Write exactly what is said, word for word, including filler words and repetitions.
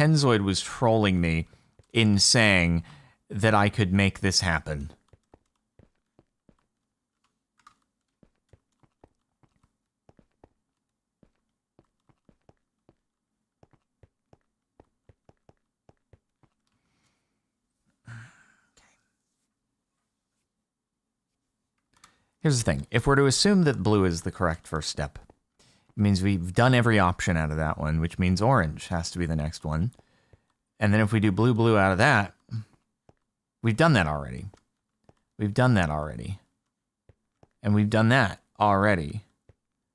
Tenzoid was trolling me in saying that I could make this happen. Here's the thing. If we're to assume that blue is the correct first step, it means we've done every option out of that one, which means orange has to be the next one. And then if we do blue, blue out of that, we've done that already. We've done that already. And we've done that already.